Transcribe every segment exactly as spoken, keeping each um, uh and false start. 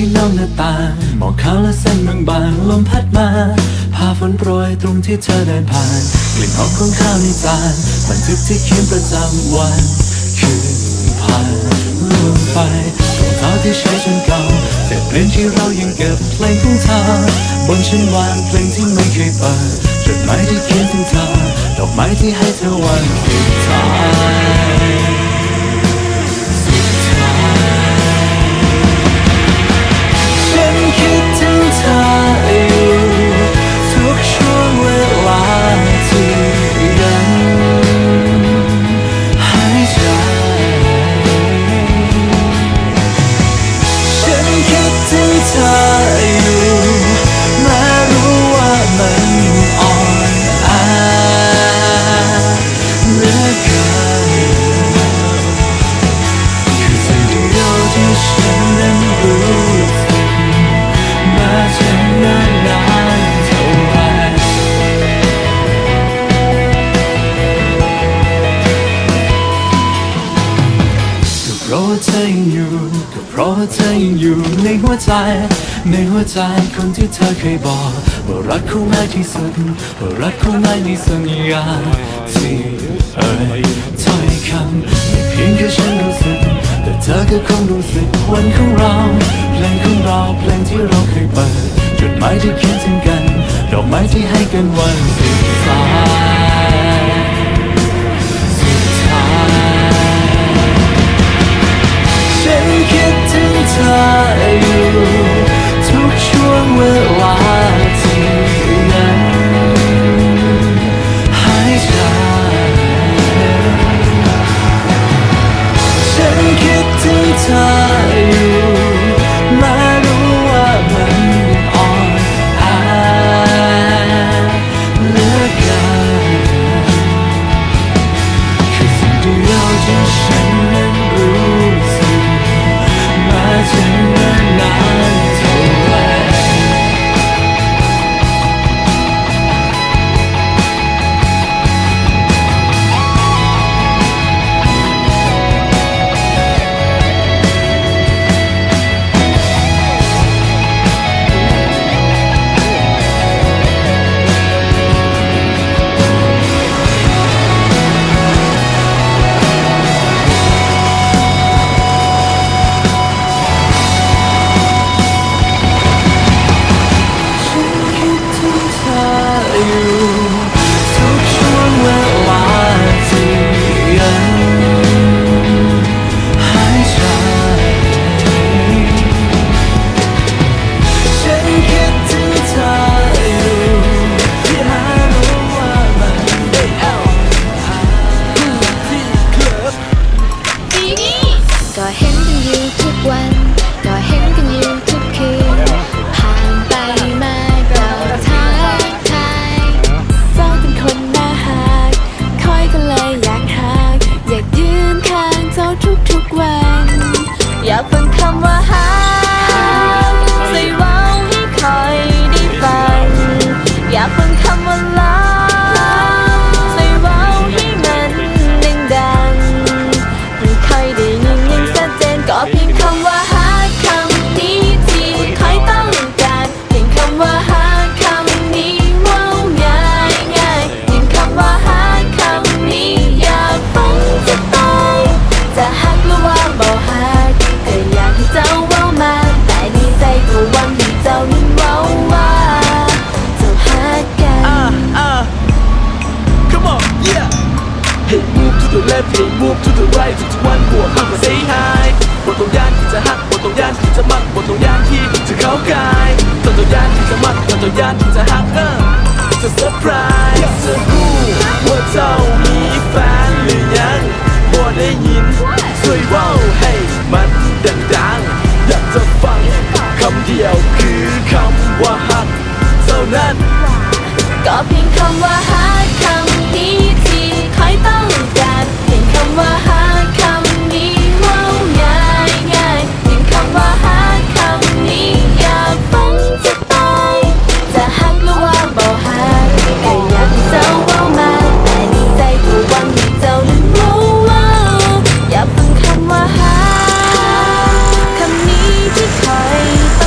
ที่นอกหน้าต่างมองเขาและเส้นบางๆลมพัดมาพาฝนโปรยตรงที่เธอเดินผ่านกลิ่นหอมของข้าวในจานบันทึกที่เขียนประจำวันคืนผ่านล่วงไปรองเท้าที่ใช้จนเก่าแต่เปลี่ยนที่เรายังเก็บเพลงของเธอบนชั้นวางเพลงที่ไม่เคยเปิดจดหมายที่เขียนถึงเธอดอกไม้ที่ให้เธอวันสุดท้ายสุดท้ายฉันคิดถึงเธออยู่ทุกช่วงเวลาที่ยังหายใจฉันคิดถึงเธออยู่แม้รู้ว่ามันอ่อนแอเหลือเกินคือสิ่งเดียวที่ฉันนั้นรู้สึกแม้จะนานนานเท่าไรก็เพราะว่าเธอยังอยู่ก็เพราะว่าเธอยังอยู่ในหัวใจในหัวใจคนที่เธอเคยบอกว่ารักเขามากที่สุดว่ารักเขามากในสัญญาที่เอ่ยถ้อยคำไม่เพียงแค่ฉันรู้สึกแต่เธอก็คงรู้สึกวันของเราเพลงของเราเพลงที่เราเคยเปิดจดหมายที่เขียนถึงกันดอกไม้ที่ให้กันวันสุดท้ายสุดท้ายฉันคิดถึงเธออยู่ทุกช่วงเวลาที่ยังหายใจฉันคิดถึงเธออยู่แม้รู้ว่ามันอ่อนแอเหลือเกินคือสิ่งเดียวที่ฉันนั้นรู้สึกแม้จะนานนานเท่าไรอยากฟังคำว่าฮักใส่ว้าวให้คอยได้ฟังอยากฟังคำว่ารักใส่ว้าวให้มันดังๆให้คอยได้ยินอย่างชัดเจนก็เพียงคำว่าฮักคำนี้ที่คอยต้องการเพียงคำว่าฮักคำนี้ว้าวง่ายง่ายเพียงคำว่าฮักคำนี้อยากฟังจะตายจะฮักหรือว่าบ่ฮักก็อยากให้เจ้าเว้ามาแต่ในใจก็หวังให้เจ้านั้นเว้าว่าเจ้าฮักกัน uh, uh. Come on, yeah. Hey, move to the left, hey, move to the right ทุกๆวันบวกเข้ามา say hi บทตรงยานที่จะฮักบทตรงยานที่จะมักบทตรงยานที่จะเข้ากายตรงตรงยานที่จะมักตรงตรงยานที่จะฮักเออจะเซอร์ไพรส์อยากจะรู้ว่าเจ้ามีแฟนหรือยังบ่ได้ยินช่วยเว้าให้มันดังๆอยากจะฟังคำเดียวคือคำว่าฮักเท่านั้นก็เพียงคำว่าฮักคำนี้ที่คอยต้องการเพียงคำว่าฮักคำนี้ว้าวง่ายง่ายเพียงคำว่าฮักคำนี้อยากฟังจะตายจะฮักหรือว่าบ่ฮักก็อยากให้เจ้าเว้ามาแต่ในใจก็หวังให้เจ้านั้นเว้าว่าอยากฟังคำว่าฮักคำนี้ที่คอย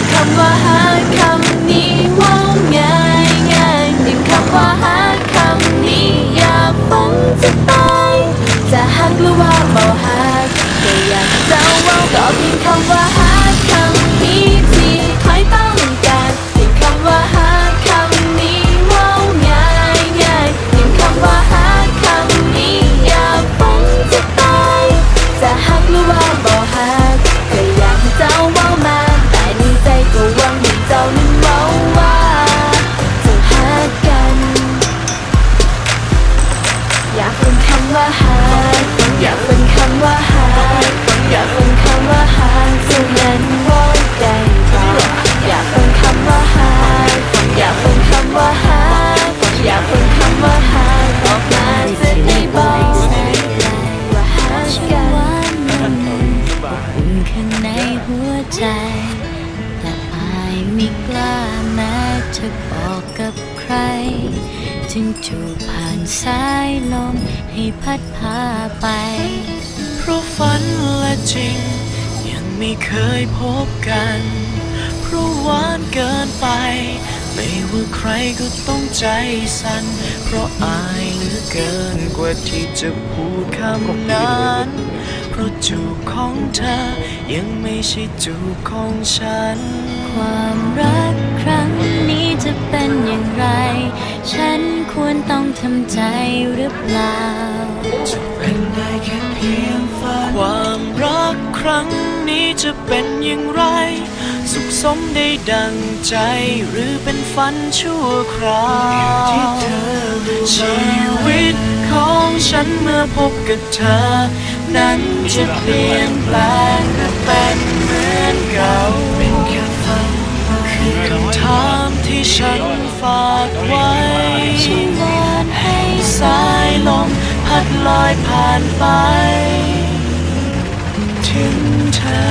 งคำว่าหาคำนี้ว่าง่ายง่ายเพียงคำว่าหาคำนี้อย่าฟังจะตายจะหักหรือว่าบ่หักก็อยากเจ้าว่าก็เพียงคำว่าหาคำนี้ที่ใครต้องการเพียงคำว่าหาคำนี้ว่าง่ายง่ายเพียงคำว่าหาคำนี้อย่าฟังจะตายจะหักหรือว่าบ่หักก็อยากให้เจ้าเว้ามาแต่ในใจก็หวังให้เจ้านั้นเว้าว่าจะหักกันอยากฟังคำว่าหักอยากฟังคำว่าหักอยากฟังคำว่าหักเท่านั้นว่าได้บ่อยากฟังคำว่าหักอยากฟังคำว่าหักอยากฟังคำว่าหักออกมาจะได้บอกว่าหักกันอุ่นข้างในหัวใจแต่อายไม่กล้าแม้จะบอกกับใครจึงจูบผ่านสายลมให้พัดพาไปเพราะฝันและจริงยังไม่เคยพบกันเพราะหวานเกินไปไม่ว่าใครก็ต้องใจสั่นเพราะอายเหลือเกินกว่าที่จะพูดคำนั้นเพราะจูบของเธอยังไม่ใช่จูบของฉันความรักครั้งนี้จะเป็นอย่างไรฉันควรต้องทำใจหรือเปล่าจะเป็นได้แค่เพียงฝันความรักครั้งนี้จะเป็นอย่างไรสุขสมได้ดังใจหรือเป็นฝันชั่วคราวที่เธอชีวิตของฉันเมื่อพบกับเธอนั้นจะเปลี่ยนแปลงหรือเป็นเหมือนเก่าเป็นแค่ฝันคือคำถามที่ฉันฝากไว้ฉันวอนให้สายลมพัดลอยผ่านไปถึงเธอ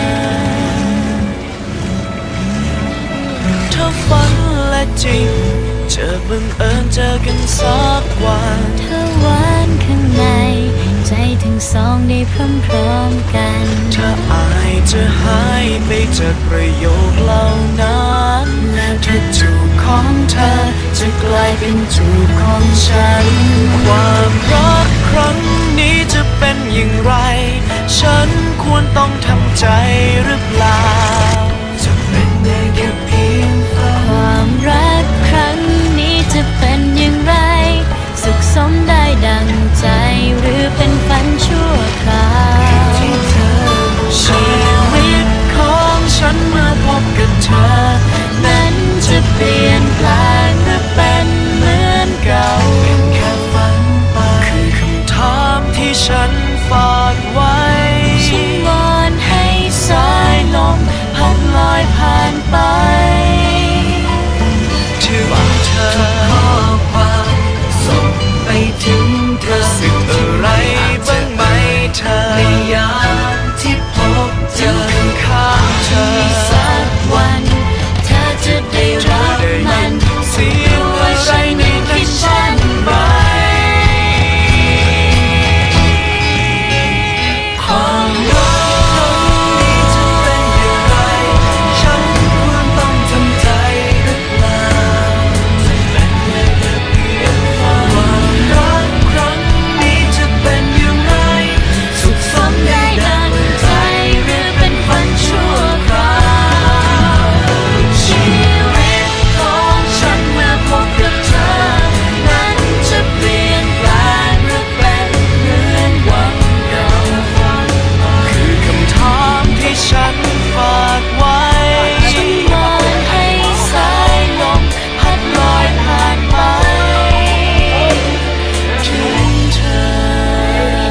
ถ้าฝันและจริงจะบังเอิญเจอกันสักวันถ้าหวานข้างในใจทั้งสองได้พร้อมๆกันถ้าอายจะหายไปจากประโยคเหล่านั้นแล้วถ้าจูบของเธอจะกลายเป็นจูบของฉันความรักครั้งนี้จะเป็นอย่างไรฉันควรต้องทำใจหรือเปล่าจะเป็นได้แค่เพียงฝันความรักครั้งนี้จะเป็นอย่างไรสุขสมได้ดังใจหรือเป็นฝันชั่วคราวที่เธอชีวิตของฉันเมื่อพบกับเธอนั้นจะเปลี่ยนแปลงหรือเป็นเหมือนเก่าเป็นแค่ฝันไปคือคำถามที่ฉันฝากไว้ฉันวอนให้สายลมพัดลอยผ่านไปถึงเธอข้อความส่งไปถึงเธอสึกอะไรบ้างไหมเธอในยามที่พบเจอข้างเธอสักวันเธอจะได้รับมันเสียงอะไรในคิดฉันไหมความรักนี้จะเป็นอย่างไรฉันควรต้องทำใจหรือเปล่าจะเป็นแค่เพียงฝันความรักครั้งนี้จะเป็นอย่างไรสุขสมได้ดังใจหรือเป็นฝันชั่วคราวชีวิตของฉันเมื่อพบกับเธอนั้นจะเปลี่ยนแปลงหรือเป็นเหมือนวันเก่าคือคำถามที่ฉันฝากไว้ฉันวอนให้สายลมพัดลอยผ่านไปถึงเธอ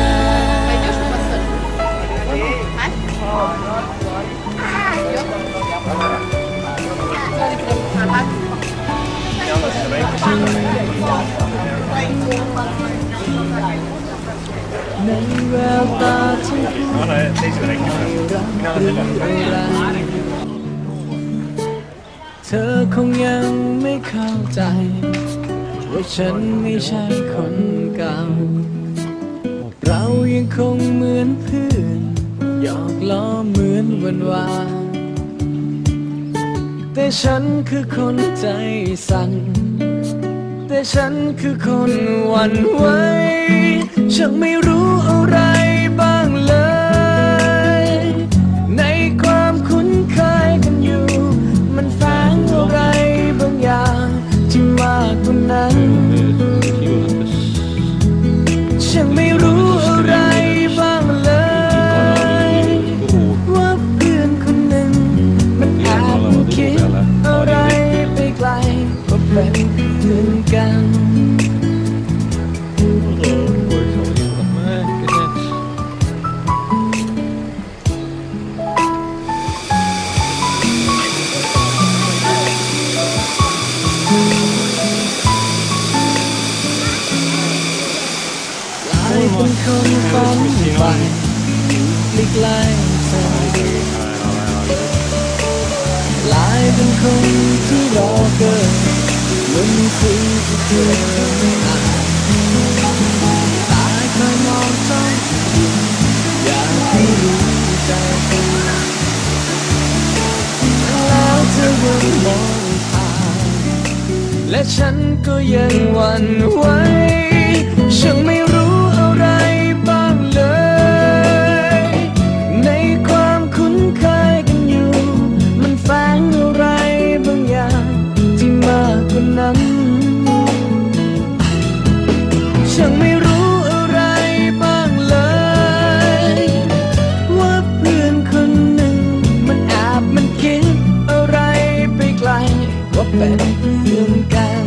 ในแววตาที่พูดรักหรืออะไรเธอคงยังไม่เข้าใจว่าฉันไม่ใช่คนเก่าเรายังคงเหมือนเพื่อนหยอกล้อเหมือนวันวานแต่ฉันคือคนใจสั่นแต่ฉันคือคนหวั่นไหวฉันไม่รู้อะไรบ้างเลยในความคุ้นเคยกันอยู่มันแฝงอะไรบางอย่างที่มากกว่านั้นฉันไม่รู้อะไรบ้างเลยว่าเพื่อนคนหนึ่งมันอาจคิดอะไรไปไกลว่าเป็นเพื่อนกันเป็นคนฝันไปใกล้ๆเธอลายเป็นคนที่รอเกินวันคืนที่เธอไม่อาจตาคอยมองจ้องอยากให้รู้ใจแล้วเธอยังมองผ่านและฉันก็ยังหวั่นไหวฉันไม่รู้อะไรบ้างเลยในความคุ้นเคยกันอยู่มันแฝงอะไรบางอย่างที่มากกว่านั้นฉันไม่รู้อะไรบ้างเลยว่าเพื่อนคนหนึ่งมันแอบมันคิดอะไรไปไกลว่าเป็นเพื่อนกัน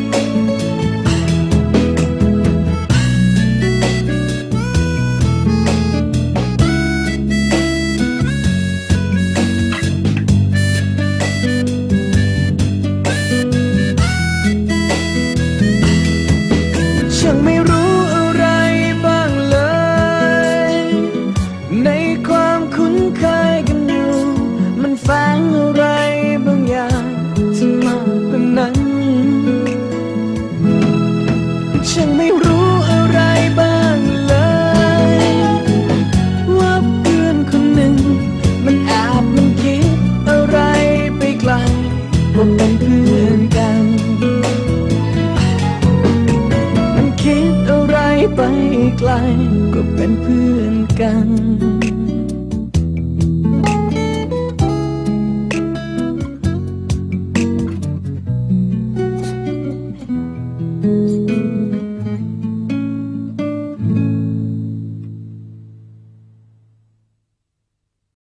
ฉันไม่รู้อะไรบ้างเลยในความคุ้นเคยกันอยู่มันแฝงอะไรบางอย่างที่มากกว่านั้นฉันไม่รู้อะไรบ้างเลยว่าเพื่อนคนหนึ่งมันแอบมันคิดอะไรไปไกลว่าเป็นเพื่อนกันคิดอะไรไปไกลก็เป็นเพื่อนกัน